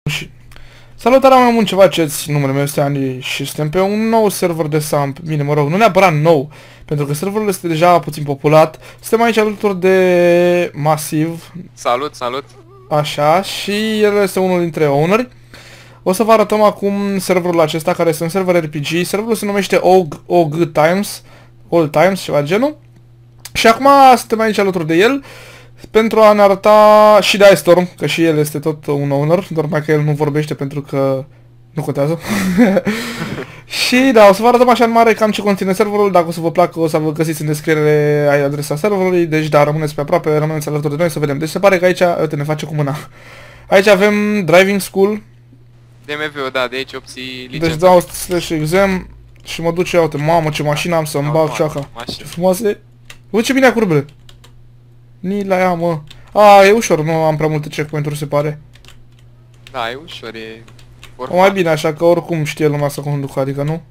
Salutare, mai mult ceva ce-ți, numele meu este Andy și suntem pe un nou server de SAMP. Bine, mă rog, nu neapărat nou, pentru că serverul este deja puțin populat. Suntem aici alături de Masiv. Salut, salut! Așa, și el este unul dintre owneri. O să vă arătăm acum serverul acesta, care este un server RPG. Serverul se numește OG Times, All Times, ceva de genul. Și acum suntem aici alături de el pentru a ne arăta și de Storm, că și el este tot un owner, doar mai că el nu vorbește pentru că nu contează. Și da, o să vă arătăm așa în mare cam ce conține serverul. Dacă o să vă placă, o să vă găsiți în descriere adresa serverului. Deci da, rămâneți pe aproape, rămâneți alături de noi să vedem. Deci se pare că aici, uite, ne face cu mâna. Aici avem Driving School. DMV-ul, da, de aici obții licența. Deci dau slash exam și mă duce, uite, mamă ce mașină am să-mi bag ceaca. Ce frumoase. Uite ce bine a curbele. Ni la ea, mă. A, e ușor, nu am prea multe checkpoint-uri, se pare. Da, e ușor, e... O mai bine, așa că oricum știe lumea să conducă, adică nu?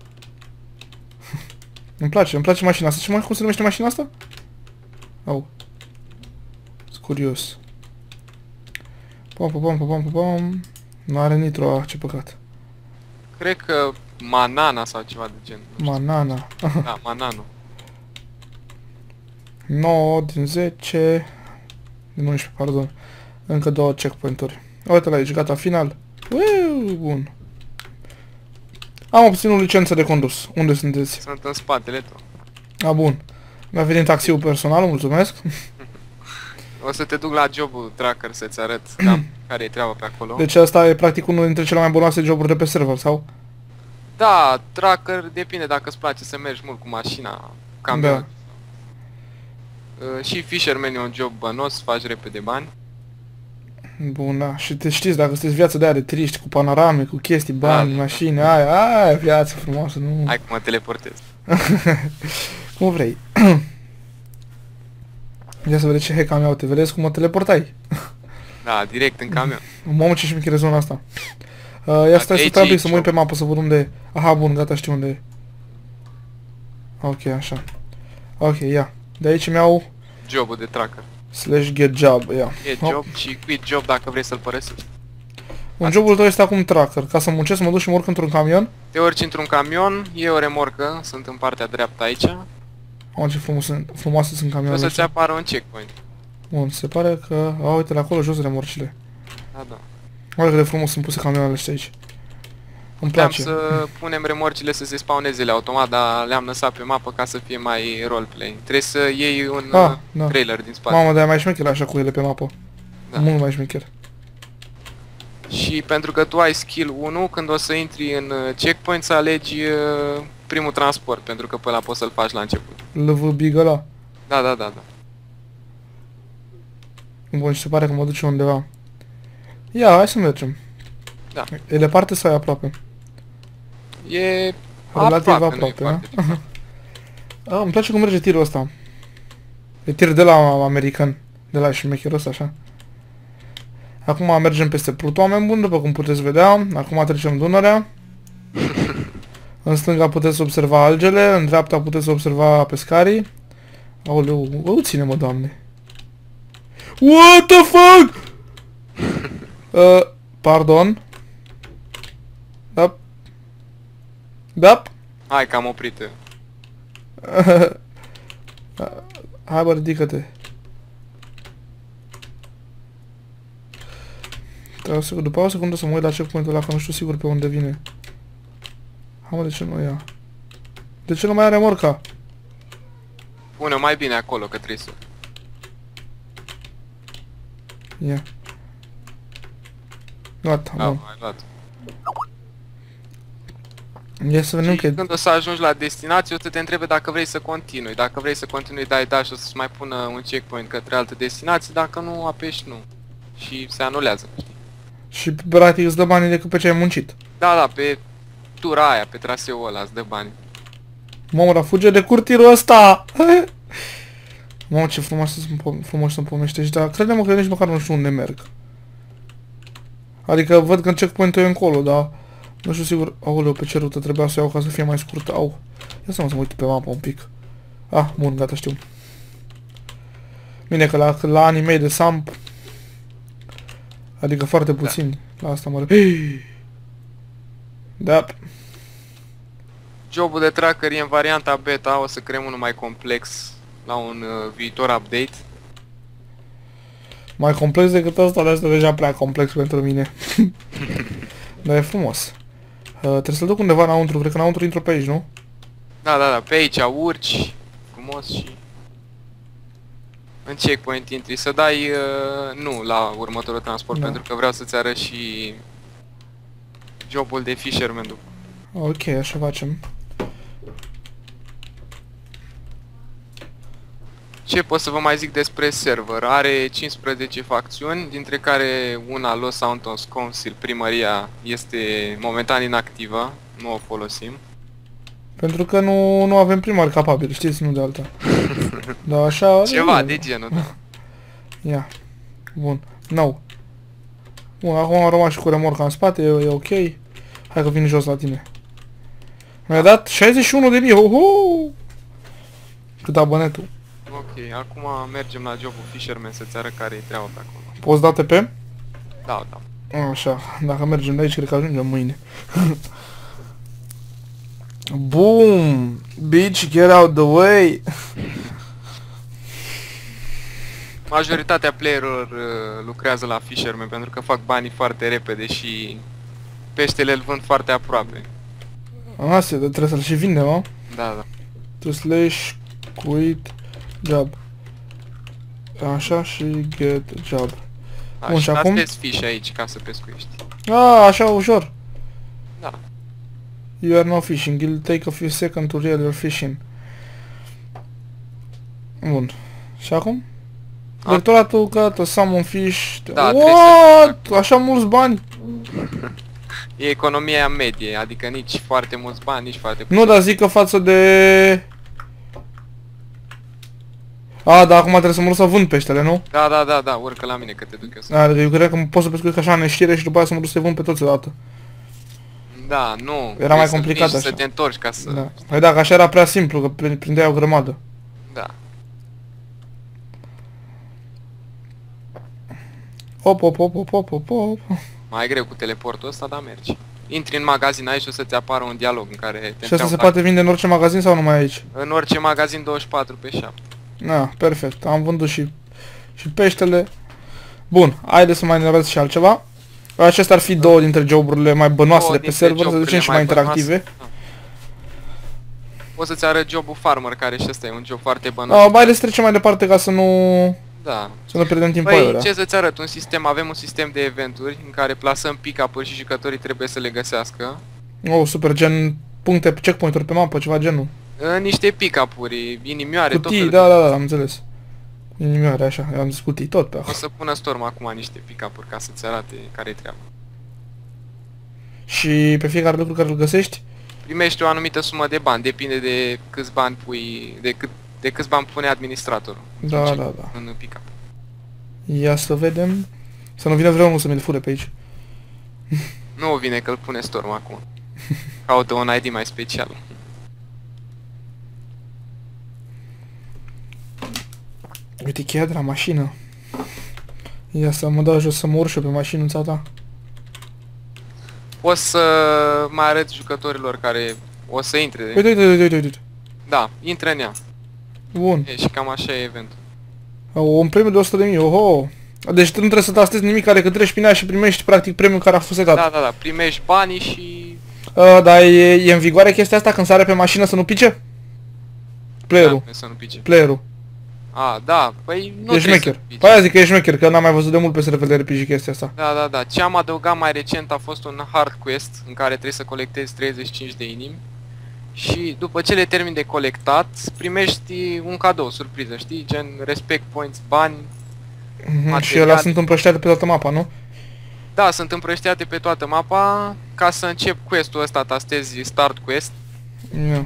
îmi place mașina asta. Ce mai cum se numește mașina asta? Au. Sunt curios. Pam. Nu are nitro, ce păcat. Cred că Manana sau ceva de gen. Manana. Da, Manano. 9 din 10. Din 11, pardon. Încă 2 checkpoint-uri. Uite la aici, gata, final. Uuu, bun. Am obținut licență de condus. Unde sunteți? Sunt în spatele tău. A, bun. Mi-a venit taxiul personal, mulțumesc. O să te duc la jobul tracker să-ți arăt cam care e treaba pe acolo. Deci asta e practic unul dintre cele mai bunoase joburi de pe server, sau? Da, tracker depinde dacă îți place să mergi mult cu mașina. Cam da. Și Fisherman e un job bănos, faci repede bani. Bun, da. Și te știți, dacă sunteți viața de aia de triști, cu panorame, cu chestii, bani, mașini, aia, viață frumoasă, nu... Hai că mă teleportez. Cum vrei. Ia să vedeți ce hack am eu, te vedeți cum mă teleportai. Da, direct în camion. Mamă, ce șmecheră zona asta. Ia stai să trebuie să mă uit pe mapă să văd unde e. Aha, bun, gata, știu unde e. Ok, așa. Ok, ia. De aici mi-au... Jobul de tracker. Slash get job, ia. E job și quit job dacă vrei să-l părăsești. Un jobul tău este acum tracker. Ca să muncesc, mă duc și mă urc într-un camion. Te urci într-un camion, e o remorcă, sunt în partea dreaptă aici. Mamă, ce frumoase sunt camioanele. O să-ți apară un checkpoint. Bun, se pare că... A, uite, la acolo jos remorcile. Da, da. Uite cât de frumos sunt puse camioanele astea aici. Îmi place. Să punem remorcile să se spawneze automat, dar le-am lăsat pe mapă ca să fie mai roleplay. Trebuie să iei un trailer din spate. Mamă, dar e mai șmecher așa cu ele pe mapă. Da. Mult mai șmecher. Și pentru că tu ai skill 1, când o să intri în checkpoint să alegi primul transport, pentru că pe ăla poți să-l faci la început. LV big ăla? Da. Bun, și se pare că mă duce undeva. Ia, hai să mergem. Da. E departe sau e aproape? E relativ aproape, da? Îmi place cum merge tirul ăsta. E tir de la american. De la șmecherul ăsta, așa. Acum mergem peste Plutomen bun, după cum puteți vedea. Acum trecem Dunărea. În stânga puteți observa algele, în dreapta puteți observa pescarii. Aoleu, ține-mă, doamne. What the fuck? Pardon. Da. Hai că am oprit. Hai bă, ridică-te. După o secundă să mă uit la checkpoint-ul ăla, că nu știu sigur pe unde vine. Hai mă, de ce nu ia? De ce nu mai are remorca? Pune mai bine acolo, că trebuie să... Ia. Gata, bun. Ai luat. Ia să vedem că... Când o să ajungi la destinație, o să te întrebe dacă vrei să continui. Dacă vrei să continui, dai da și o să-ți mai pună un checkpoint către altă destinație. Dacă nu, apeși nu. Și se anulează. Și practic îți dă banii decât pe ce ai muncit. Da, pe tura aia, pe traseul ăla îți dă bani. Mamă, dar fuge de curtirul ăsta! Mamă, ce frumos sunt pomeștești, dar crede-mă că nici măcar nu știu unde merg. Adică văd că checkpoint-ul e încolo, dar nu știu sigur. Aoleu, pe ce rută trebuia să o iau ca să fie mai scurtă. Au. Ia să mă uit pe mapă un pic. Ah, bun, gata, știu. Bine că la anime de SAMP, adică foarte puțini, La asta mă... Da. Jobul de tracker e în varianta beta, o să creăm unul mai complex la un viitor update. Mai complex decât ăsta, dar este deja prea complex pentru mine. Dar e frumos. Trebuie să-l duc undeva înăuntru, cred că înăuntru intru pe aici, nu? Da, da, da, pe aici urci, frumos și... În checkpoint intri, să dai nu la următorul transport, Da. pentru că vreau să-ți arăt și jobul de fisherman după. Ok, așa facem. Ce pot să vă mai zic despre server? Are 15 facțiuni, dintre care una, Los Santos Council, primăria, este momentan inactivă, nu o folosim. Pentru că nu avem primari capabili, știți, nu de alta. Da, așa... Ceva de genul, da. Ia. Bun. No. Bun, acum am rămas și cu remorca în spate, e ok. Hai că vin jos la tine. Mi-a dat 61.000, ho-ho! Cât abonetul. Ok, acum mergem la jobul fisherman să-ți arăt care e treaba pe acolo. Poți da TP? Da, da. Așa, dacă mergem de aici, cred că ajungem mâine. Boom! Bitch, get out the way! Majoritatea playerilor lucrează la fisherman pentru că fac banii foarte repede și peștele îl vând foarte aproape. Asta, trebuie să-l și vindem, mă? Da, da. To slash quit job. Așa și get job. Bun, și Și acum? astăzi fish aici ca să pescuiești. Așa, ușor. Da. You are no fishing. It'll take a few seconds to reel your fishing. Bun. Și acum? Directoratul gata, summon fish. Da, what? Așa mulți bani? E economia medie, adică nici foarte mulți bani, nici foarte puțin. Nu, dar zic că față de... A, dar acum trebuie să mă duc să vând peștele, nu? Da, da, da, da, urcă la mine că te duc eu să... Adică eu cred că pot să pescuiesc așa în neștire și după aia să mă duc să vând pe toți odată. Da, nu. Era mai Trebuie să complicat vingi, așa. să te întorci ca să... Da. Păi dacă așa era prea simplu, că prindeai o grămadă. Da. Hop, hop, hop, hop, hop, hop, hop. Mai greu cu teleportul ăsta, dar mergi. Intri în magazin aici și o să-ți apară un dialog în care te Și asta se întreabă poate vinde în orice magazin sau numai aici? în orice magazin 24/7. Da, perfect. Am vândut și peștele. Bun, haideți să mai ne arăt și altceva. Acestea ar fi două dintre joburile mai bănoase Două de pe dintre server, să joburile zicem și mai interactive. bănoase. Da. O să-ți arăt jobul farmer, care și ăsta e un job foarte bănos. Haideți să trecem mai departe ca să nu Da. pierdem timp Păi, aiurea. ce să-ți arăt? Avem un sistem de eventuri în care plasăm pick-up-uri și jucătorii trebuie să le găsească. Oh, super, gen puncte, checkpoint-uri pe mapă, ceva genul. Niște pick-up-uri, inimioare, tot Cutii, felul. da, am înțeles. Inimioare, așa, am zis cutii, tot pe O acolo. să pună Storm acum niște pick-up-uri ca să-ți arate care-i treaba. Și pe fiecare lucru care îl găsești, Primești o anumită sumă de bani, depinde de câți bani pui, de câți bani pune administratorul. da, Ce- da. În pick-up. Ia să vedem. Să nu vină vreunul să mi-l fure pe aici. Nu vine că îl pune Storm acum. Caută un ID mai special. Uite cheia de la mașină. Ia să mă dau jos să mă urc și eu pe mașinuța ta. O să mai arăt jucătorilor care o să intre. Uite. Da, intră în ea. Bun. E, și cam așa e eventul. Un premiu de 100.000, oho. Deci tu nu trebuie să tastezi nimic, care că treci prin ea și primești practic premiul care a fost setat. Da, primești banii și... Dar e în vigoare chestia asta când sare pe mașină să nu pice? Playerul. Da, să nu pice. Playerul. A, da, păi nu E trebuie șmecher. să pice. Păi aia zic că e șmecher, că n-am mai văzut de mult pe server de RPG chestia asta. Da. Ce am adăugat mai recent a fost un hard quest în care trebuie să colectezi 35 de inimi. Și după ce le termini de colectat, primești un cadou, surpriză, știi? Gen respect points, bani. Și ăla sunt împrăștiate pe toată mapa, nu? Da, sunt împrăștiate pe toată mapa. Ca să încep quest-ul ăsta, tastezi start quest. Ia.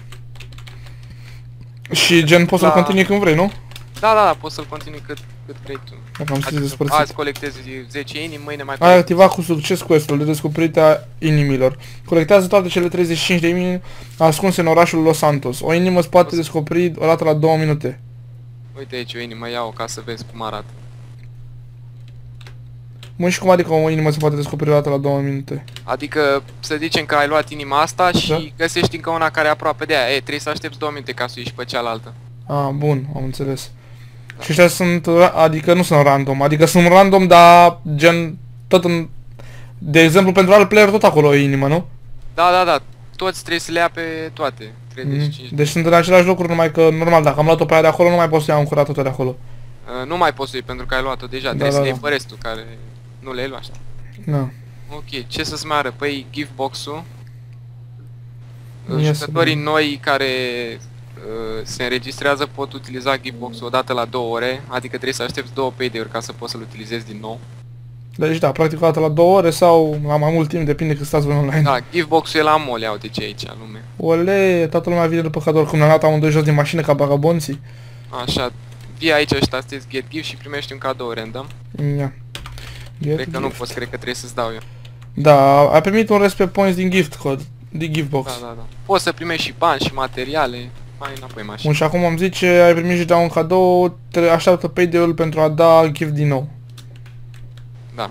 Și gen poți să-l continui când vrei, nu? Da, poți să-l continui cât vrei tu. Dacă am scris Adică despărțit. azi colectezi 10 inimi, mâine mai Ai colectezi. activat cu succes quest-ul de descoperire a inimilor. Colectează toate cele 35 de inimi ascunse în orașul Los Santos. O inimă îți poate descoperi o dată la 2 minute. Uite aici o inimă, ia-o ca să vezi cum arată. Mă, și cum adică o inimă se poate descoperi o dată la 2 minute? Adică să zicem că ai luat inima asta și Da. găsești încă una care e aproape de aia. Trebuie să aștepți 2 minute ca să ieși pe cealaltă. Ah, bun, am înțeles. Și ăștia sunt, adică nu sunt random, adică sunt random, dar gen, tot în... De exemplu, pentru alt player tot acolo e inimă, nu? Da. Toți trebuie să le ia pe toate. 35. Deci sunt în același locuri, numai că, normal, dacă am luat-o pe aia de acolo, nu mai pot să iau încă o dată tot de acolo. Nu mai poți să iei pentru că ai luat-o deja. Trebuie să le iei pe restul care nu le-ai luat așa. Da. Ok, ce să-ți mai arăt? Păi giftbox-ul. Ia să Jucătorii vedem. noi care se înregistrează pot utiliza giftbox-ul odată la 2 ore, adică trebuie să aștepți 2 payday-uri ca să poți să-l utilizezi din nou. Deci da, practic o dată la 2 ore sau la mai mult timp, depinde cât stați voi online. Da, giftbox-ul e la mall, ia uite ce e aici, lume. Ole, toată lumea vine după cadou, cum ne-am luat amândoi jos din mașină ca vagabonții. Așa, vii aici și tastezi get gift și primești un cadou random. Ia. Cred că nu poți, cred că trebuie să-ți dau eu. Da, ai primit un respect points din gift code, din giftbox. Da. Poți să primești și bani și materiale, mai înapoi mașină. Bun, și acum am zice, ai primit și da un cadou, așteaptă payday-ul pentru a da gift din nou. Da.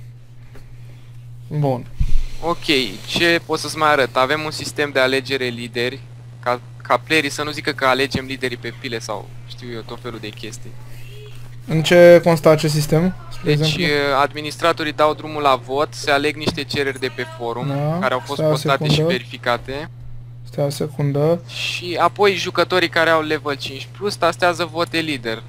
Bun. Ok, ce pot să-ți mai arăt? Avem un sistem de alegere lideri, ca playerii să nu zică că alegem liderii pe pile sau știu eu tot felul de chestii. În ce constă acest sistem? Spre Deci exemplu? administratorii dau drumul la vot, se aleg niște cereri de pe forum, Da, care au fost stai o postate și secundă. verificate. Stai o secundă. Și apoi jucătorii care au level 5 plus tastează vote lider.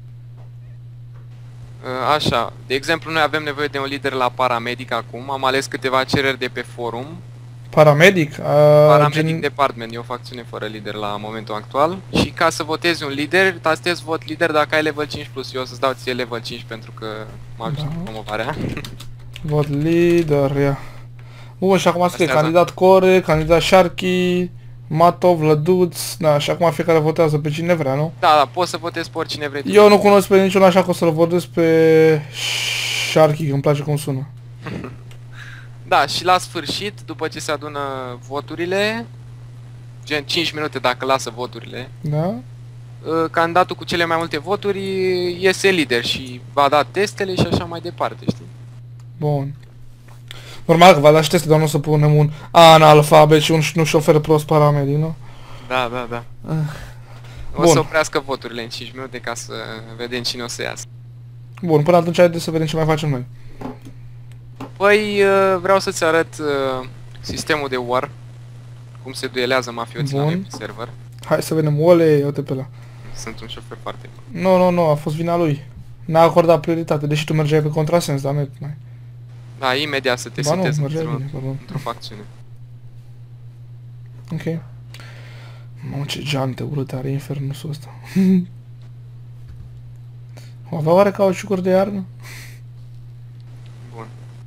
Așa, de exemplu noi avem nevoie de un lider la paramedic acum, am ales câteva cereri de pe forum. Paramedic? Paramedic Department e o facțiune fără lider la momentul actual. Și ca să votezi un lider, tastezi vot lider dacă ai level 5 plus. Eu o să-ți dau ție level 5 pentru că m-am ajuns cu promovarea. Vot lider, ia. Bun, și acum scrie Astea, da. candidat Core, candidat Sharky, Matov, Lăduț, da, și acum fiecare votează pe cine vrea, nu? Da, poți să votezi pe oricine vrei. Eu nu cunosc pe niciunul, așa că o să-l votez pe Sharky, că îmi place cum sună. Da, și la sfârșit, după ce se adună voturile, gen 5 minute dacă lasă voturile, Da? candidatul cu cele mai multe voturi iese lider și va da testele și așa mai departe, știi? Bun. Normal că va da și teste, dar nu o să punem un analfabet și un nu șofer prost paramedic, nu? Da. O Bun. să oprească voturile în 5 minute ca să vedem cine o să iasă. Bun, până atunci haideți să vedem ce mai facem noi. Păi, vreau să-ți arăt sistemul de war, cum se duelează mafioții la Bun. noi pe server. Hai să vedem, ole, uite pe ăla. Sunt un șofer foarte bun. Nu, a fost vina lui. N-a acordat prioritate, deși tu mergeai pe contrasens, dar nu mai. Da, imediat să te Ba nu, setezi mergeai bine, pardon. într-o facțiune. Ok. Mamă, ce geante urâte are infernul ăsta. O avea oare cauciucuri de iarnă? Bun.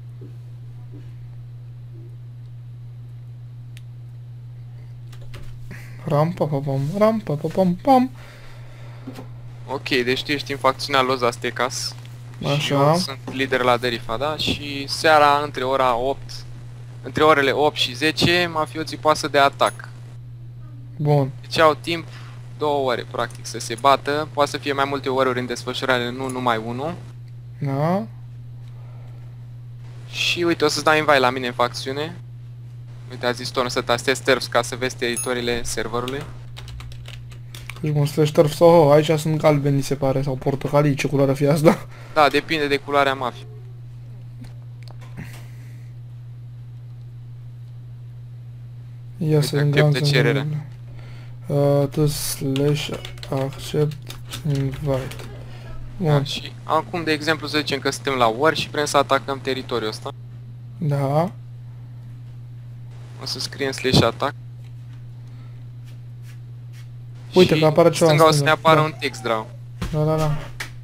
Ram pa pa pam pam. Ok, deci tu ești în facțiunea Los Aztecas. Și Așa. eu sunt lider la Derifa, da? Și seara între ora 8, între orele 8 și 10, mafioții poate de atac. Bun. Deci au timp 2 ore, practic, să se bată. Poate să fie mai multe ore în desfășurare, nu numai unul. Da. Și uite, o să-ți dau invite la mine în facțiune. Uite, a zis Torn să tastezi terps ca să vezi teritoriile serverului. Deci bun, slash turf sau aici sunt galbeni, se pare, sau portocalii, ce culoare fie asta? Da, depinde de culoarea mafiei. Ia să acceptă vedem. cererea. Tu slash accept invite. Da, Bun. și acum, de exemplu, să zicem că suntem la war și vrem să atacăm teritoriul ăsta. Da. O să scriem slash attack. Uite și că apare ceva în stânga o să ne stânga. apară Da. un text, drag. Da.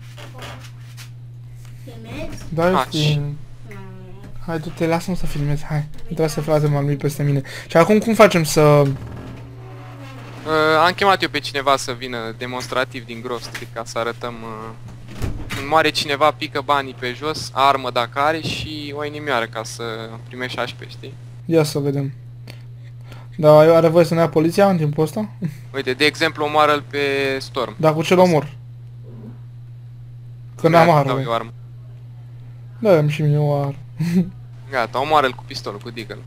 Da, Ah, Justin. Hai, du-te, lasă-mă să filmez, hai. Nu trebuie să frate m-am lui peste mine. Și acum cum facem să... Am chemat eu pe cineva să vină demonstrativ din Grove Street ca să arătăm când moare cineva, pică banii pe jos, armă dacă are și o inimioară ca să primești HP, știi? Ia să vedem. Da, are voie să ne ia poliția în timpul ăsta? Uite, de exemplu, omoară-l pe Storm. Da, cu ce-l omor? Că n-am Mi-ar armă. dau eu armă. Da, și mine oar. Gata, omoară-l cu pistolul, cu deagle.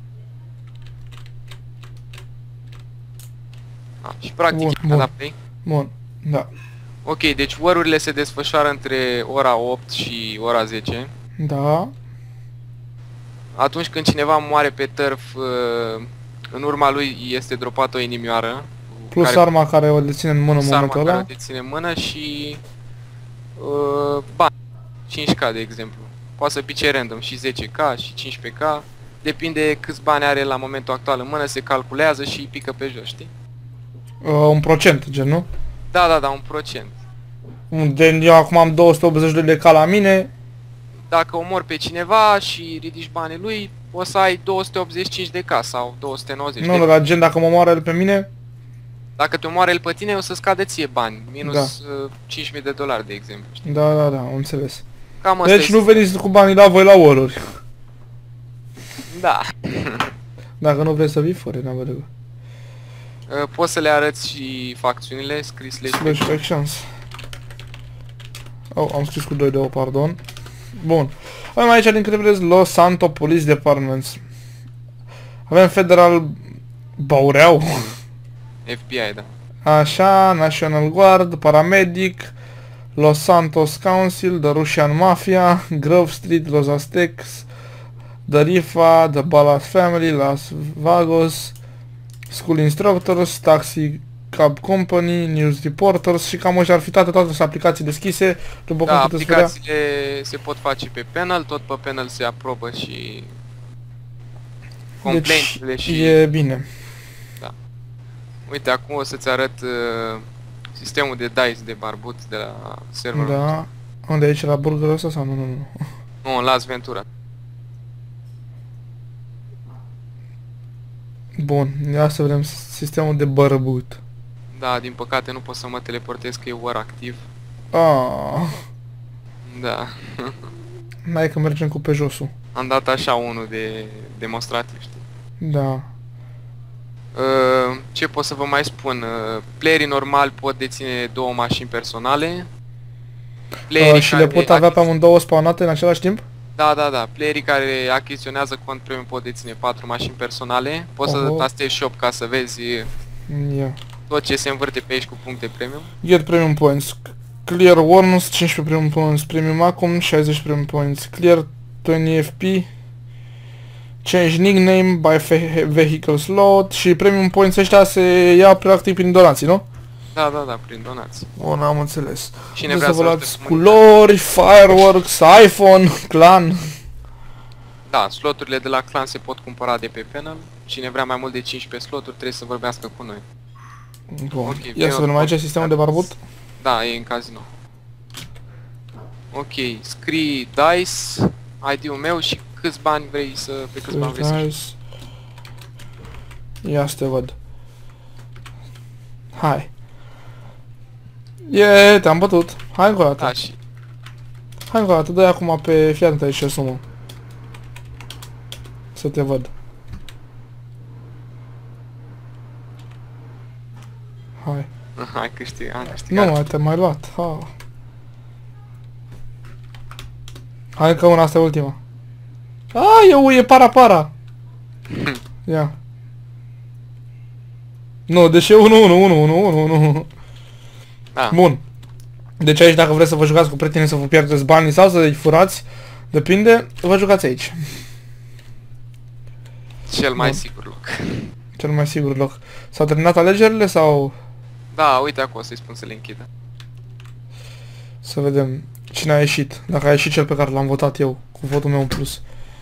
Și practic Bun. da play. Bun, da. Ok, deci war-urile se desfășoară între ora 8 și ora 10. Da. Atunci când cineva moare pe turf, în urma lui este dropată o inimioară. Plus arma care o deține în mână în plus arma momentul care ăla. o deține în mână și bani. 5k de exemplu. Poate să pice random și 10k și 15k. Depinde câți bani are la momentul actual în mână, se calculează și îi pică pe jos, știi? Un procent, gen, nu? Da, un procent. Eu acum am 280 de lei ca la mine. Dacă omori pe cineva și ridici banii lui, o să ai 285 de K sau 290 Nu, la gen, dacă mă moară el pe mine. Dacă te omoară el pe tine, o să scadă ție bani. Minus Da. 5.000 de dolari, de exemplu. Știi? Da, am înțeles. Cam asta Deci nu veniți cu banii la voi la oruri. Da. Dacă nu vrei să vii, fără, n-am vedere. Poți să le arăți și facțiunile, scris Slash actions. Oh, am scris cu 2 de O, pardon. Bun. Avem aici, din câte vedeți, Los Santo Police Departments. Avem Federal Baureau. FBI, da. Așa, National Guard, Paramedic, Los Santos Council, The Russian Mafia, Grove Street, Los Aztecs, The Rifa, The Ballas Family, Las Vagos, School Instructors, Taxi Cab Company, News Reporters și cam așa ar fi toate aplicații deschise, după cum Da, puteți vedea. aplicațiile se pot face pe panel, tot pe panel se aprobă și complaints-urile Deci și... e bine. Uite, acum o să-ți arăt sistemul de dice de barbut de la serverul. Da. Unde e aici, la burgerul ăsta sau nu? Nu, în Las Ventura. Bun, ia să vedem sistemul de bărbut. Da, din păcate nu pot să mă teleportez că e war activ. Ah, Da. n-ai că mergem cu pe josul. Am dat așa unul de demonstrativ, știi? Da. Ce pot să vă mai spun? Playerii normali pot deține 2 mașini personale. Și le pot avea pe amândouă spawnate în același timp? Da. Playerii care achiziționează cont premium pot deține 4 mașini personale. Poți să tastezi shop ca să vezi tot ce se învârte pe aici cu puncte premium. Get premium points. Clear Warns, 15 premium points premium acum, 60 premium points. Clear 20 FP. Change nickname by vehicle slot și premium points ăștia se ia practic prin donații, nu? Da, prin donații. Bun, am înțeles. Cine vrea să vă să luați culori, fireworks, iPhone, clan. Da, sloturile de la clan se pot cumpăra de pe panel. Cine vrea mai mult de 15 sloturi trebuie să vorbească cu noi. Bun. Okay, Ia să vedem aici sistemul de barbut. Da, e în casino. Ok, scrii DICE, ID-ul meu și câți bani vrei să... pe câți bani vrei să... Ia să te văd. Hai. Te-am bătut. Hai încă o dată. Da, și... Hai încă o dată, dă-i acum pe fiată aici și sumă. Să te văd. Hai. Hai, am câștigat. Nu, te-am mai luat. Ha. Hai încă una, asta e ultima. E para. Ia. Nu, deci e 1. Da. Bun. Deci aici dacă vreți să vă jucați cu prietenii să vă pierdeți banii sau să-i furați, depinde, vă jucați aici. Cel mai sigur loc. Cel mai sigur loc. S-au terminat alegerile sau... Da, uite acolo, o să-i spun să le închidă. Să vedem cine a ieșit. Dacă a ieșit cel pe care l-am votat eu, cu votul meu în plus.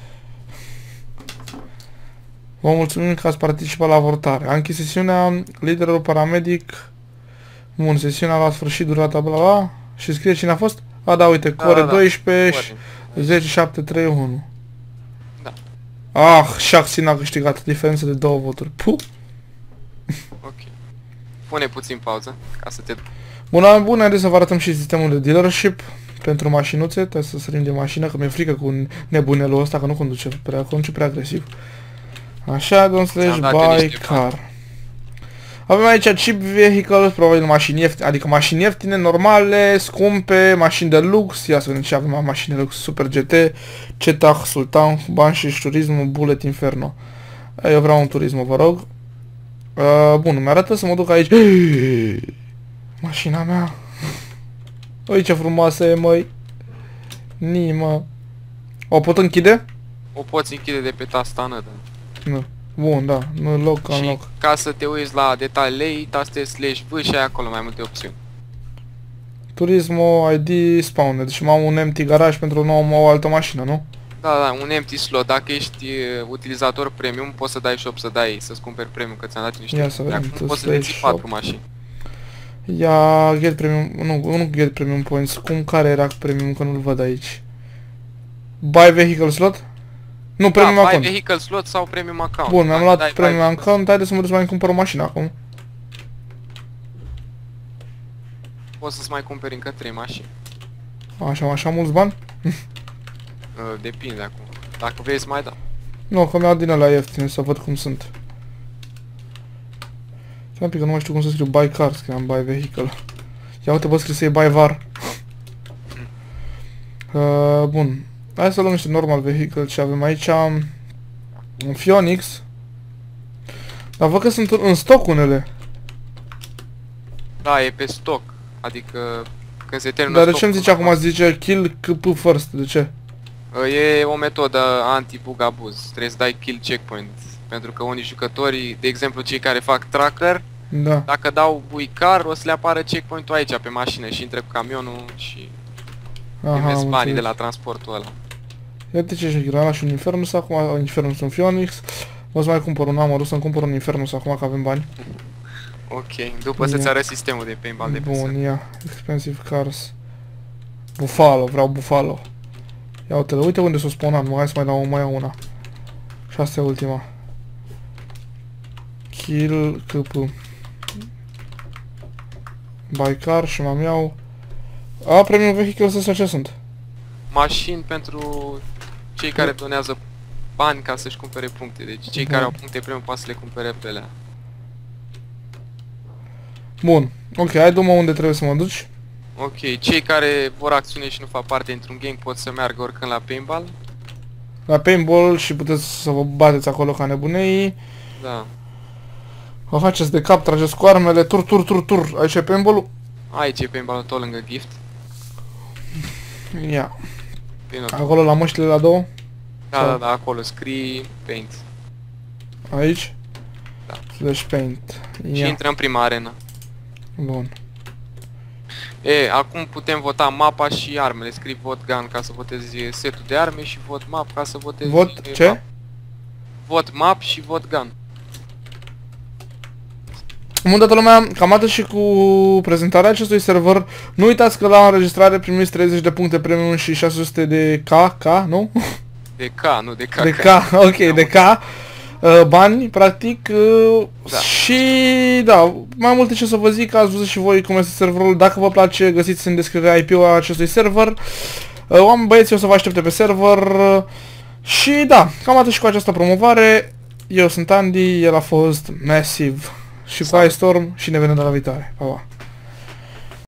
Vă mulțumim că ați participat la votare. A închis sesiunea, liderul paramedic. Bun, sesiunea la sfârșit, durata bla bla. Și scrie cine a fost? Da, uite, Core 12, 10, 7, 3, 1. Da. Shaxi n-a câștigat, diferență de 2 voturi. Puh! Ok. Pune puțin pauză, ca să te... Bun, haideți să vă arătăm și sistemul de dealership pentru mașinuțe. Trebuie să sărim de mașină, că mi-e frică cu nebunelul ăsta, că nu conduce prea agresiv. Așa, don't slash buy car. Avem aici cheap vehicles, probabil mașini ieftine, adică mașini ieftine, normale, scumpe, mașini de lux. Ia să vedem ce avem, mașini de lux, Super GT, Cetach, Sultan, Banshees, Turismo, Bullet, Inferno. Eu vreau un Turismo, vă rog. Bun, mi-arată să mă duc aici. Mașina mea. Ui, ce frumoasă e, măi. Nimă. O pot închide? O poți închide de pe tastană, da. Nu. Bun, da. Nu loc, în Și loc. ca să te uiți la detaliile ei, tastezi /V și ai acolo mai multe opțiuni. Turismo ID Spawner. Deci am un empty garaj pentru o altă mașină, nu? Da, da, un empty slot. Dacă ești utilizator premium, poți să dai shop să-ți cumperi premium, că ți-am dat niște. Ia să vedem, Acum tu poți să stai deții shop. 4 mașini. Ia get premium, nu get premium points. Cum care era premium, că nu-l văd aici? Buy vehicle slot? Nu, premium Da, buy account. vehicle slot sau premium account. Bun, mi-am Dacă luat dai premium buy account, haide să mă duc să mai cumpăr o mașină acum. poți să-ți mai cumperi încă 3 mașini. Așa mulți bani? Depinde acum. Dacă vrei să mai da. Nu, că mi-au din ăla ieftine să văd cum sunt. Stai un pic că nu mai știu cum să scriu buy car, scriam buy vehicle. Ia uite bă, scrie să e buy var. Bun. Hai să luăm niște normal vehicle ce avem aici. Un Phoenix. Dar văd că sunt în stoc unele. Da, e pe stoc. Adică când se termină Dar de ce stocul, îmi zice acum, zice kill KP first, de ce? E o metodă anti-bug abuz. Trebuie să dai kill checkpoint. Pentru că unii jucători, de exemplu cei care fac tracker, Da. dacă dau buicar, o să le apară checkpoint-ul aici pe mașină și intră cu camionul și primesc banii de la transportul ăla. Iată ce ești granat și un Infernus acum, Infernus un Phoenix. O să mai cumpăr un Amorus, să-mi cumpăr un Infernus acum că avem bani. Ok, după să-ți arăt sistemul de paintball de pe Bun, ia. Expensive cars. Buffalo, vreau Buffalo. Ia uite-le, uite unde s-o spawnat, hai să mai dau mai iau una. Și asta e ultima. Kill KP. Buy car și mai iau. Premium vehicles astea ce sunt? mașini pentru cei care donează bani ca să-și cumpere puncte. Deci cei care au puncte premium poate să le cumpere pe alea. Bun. Ok, hai du-mă unde trebuie să mă duci. Ok, cei care vor acțiune și nu fac parte dintr-un gang pot să meargă oricând la paintball. La paintball și puteți să vă bateți acolo ca nebunei. Da. Vă faceți de cap, trageți cu armele, tur. Aici e paintball-ul. Aici e paintball-ul tot lângă gift. Ia. Bine, Acolo la măștile la două. da, acolo scrii paint. Aici. Da. Slash paint. Și Ia. intră în prima arenă. Bun. Acum putem vota mapa și armele. Scrii vot gun ca să votezi setul de arme și vot map ca să votezi... Vot ce? Map. Vot map și vot gun. Bun, toată lumea, cam atât și cu prezentarea acestui server. Nu uitați că la înregistrare primiți 30 de puncte premium și 600 de K, nu? De K, nu de K. De K, ok, de K. Bani, practic. Da. Și da, mai multe ce să vă zic, ați văzut și voi cum este serverul. Dacă vă place, găsiți în descriere IP-ul acestui server. Oameni băieți, o să vă aștepte pe server. Și da, cam atât și cu această promovare. Eu sunt Andy, el a fost Massive și cu Storm și ne vedem de la viitoare. Pa, pa.